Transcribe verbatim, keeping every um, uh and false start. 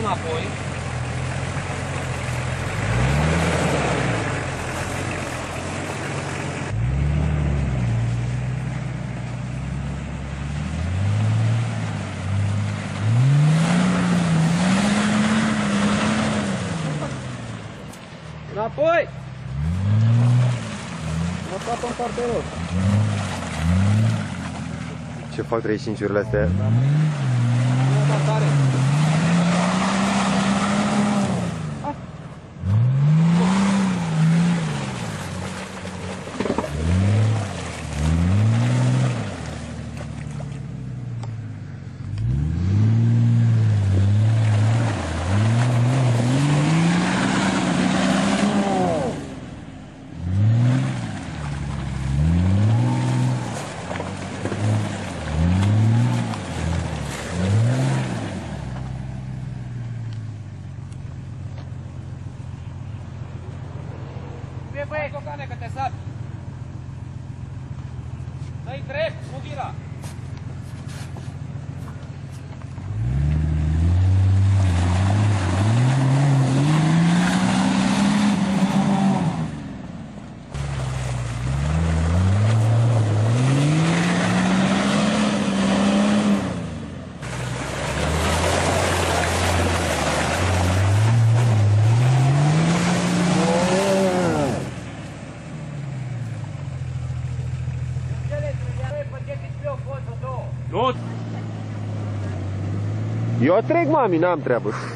înapoi. Înapoi! Mă scapă în partea lor. Ce fac treizeci și cinci-urile astea? Nu da tare. Băi, cocane, că te sapi. Dă-i drept, cu vira. Eu trec, mami, n-am treabă.